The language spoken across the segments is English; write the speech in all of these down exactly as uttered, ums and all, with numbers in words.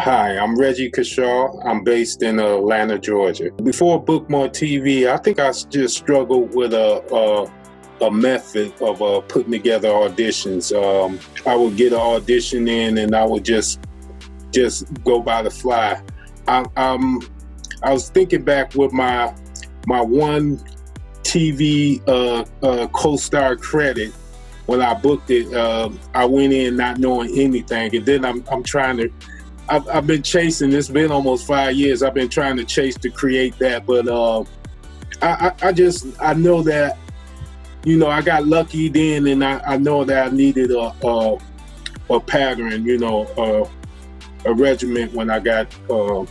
Hi, I'm Regie Cashaw. I'm based in Atlanta, Georgia. Before Bookmark T V, I think I just struggled with a, a, a method of uh, putting together auditions. Um, I would get an audition in and I would just just go by the fly. I, um, I was thinking back with my, my one T V uh, uh, co-star credit. When I booked it, uh, I went in not knowing anything, and then I'm, I'm trying to, I've, I've been chasing, it's been almost five years, I've been trying to chase to create that, but uh, I, I, I just, I know that, you know, I got lucky then, and I, I know that I needed a, a, a pattern, you know, uh, a regiment when I got uh,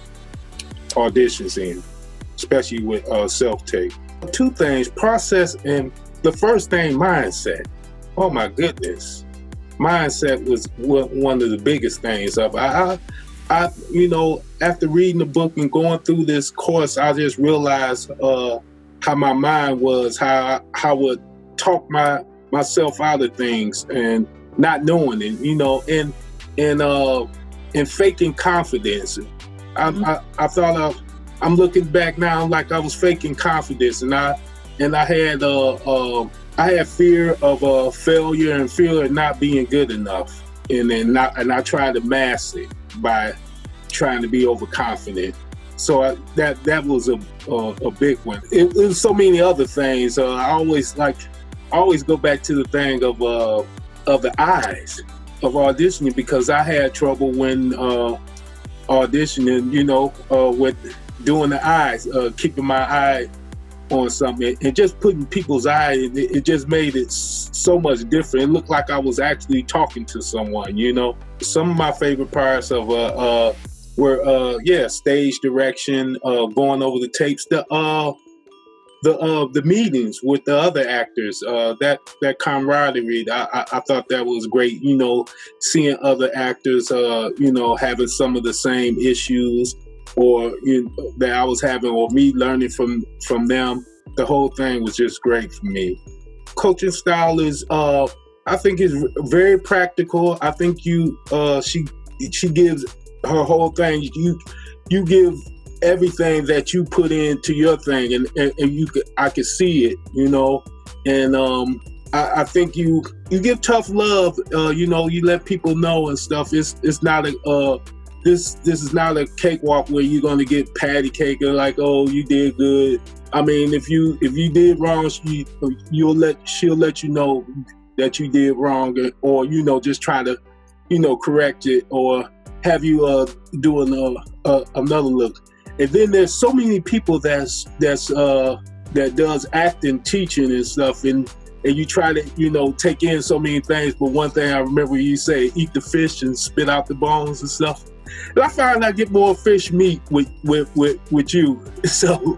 auditions in, especially with uh, self-tape. Two things, process, and the first thing, mindset. Oh my goodness, mindset was one of the biggest things. I, I, I, you know, after reading the book and going through this course, I just realized uh, how my mind was, how how I would talk my myself out of things and not knowing it, you know, and and uh, and faking confidence. I, mm-hmm. I, I thought of, I'm looking back now, like I was faking confidence, and I and I had uh. uh I had fear of uh, failure and fear of not being good enough, and then not, and I tried to mask it by trying to be overconfident. So I, that that was a a, a big one. It, it was so many other things. Uh, I always like, I always go back to the thing of uh, of the eyes of auditioning, because I had trouble when uh, auditioning. You know, uh, with doing the eyes, uh, keeping my eye on something, and just putting people's eye, it, it just made it so much different. It looked like I was actually talking to someone, you know. Some of my favorite parts of uh, uh were uh yeah, stage direction, uh going over the tapes, the uh the uh the meetings with the other actors, uh that that camaraderie. I, I, I thought that was great, you know, seeing other actors uh you know, having some of the same issues or you know, that I was having, or me learning from from them. The whole thing was just great for me. Coaching style is, uh, I think, is very practical. I think you, uh, she she gives her whole thing. You you give everything that you put into your thing, and and, and you could, I could see it, you know. And um, I, I think you you give tough love. Uh, you know, you let people know and stuff. It's it's not a uh, This this is not a cakewalk where you're gonna get patty cake and like, oh, you did good. I mean, if you if you did wrong, she you'll let she'll let you know that you did wrong, or you know, just try to, you know, correct it, or have you uh doing a, a, another look. And then there's so many people that's that's uh that does acting, teaching and stuff, and and you try to, you know, take in so many things. But one thing I remember you say, eat the fish and spit out the bones and stuff. And I find I get more fish meat with with with, with you, so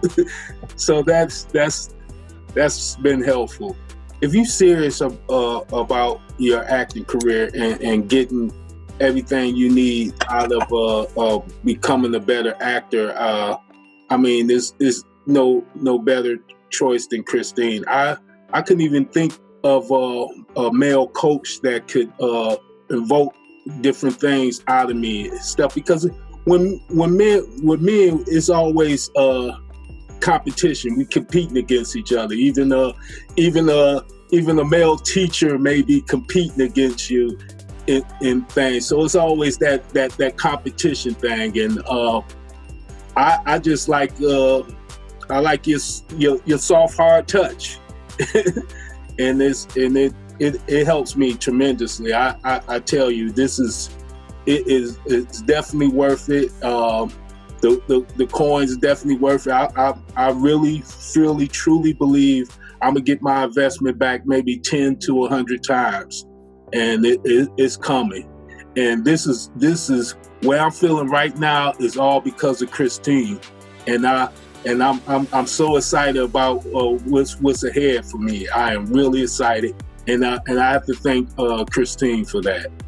so that's that's that's been helpful. If you're serious uh, about your acting career and, and getting everything you need out of uh, uh, becoming a better actor, uh, I mean, there's there's no no better choice than Christine. I I couldn't even think of uh, a male coach that could uh, invoke different things out of me and stuff, because when when men with men it's always uh competition. We competing against each other. Even uh even uh even a male teacher may be competing against you in, in things. So it's always that that that competition thing. And uh I I just like uh I like your your, your soft hard touch. and it's and it It, it helps me tremendously. I, I, I tell you, this is it is it's definitely worth it. Um, the, the the coins are definitely worth it. I, I I really, really, truly believe I'm gonna get my investment back maybe ten to a hundred times, and it, it, it's coming. And this is this is where I'm feeling right now is all because of Christine, and I and I'm I'm I'm so excited about uh, what's what's ahead for me. I am really excited. And I, and I have to thank uh, Christine for that.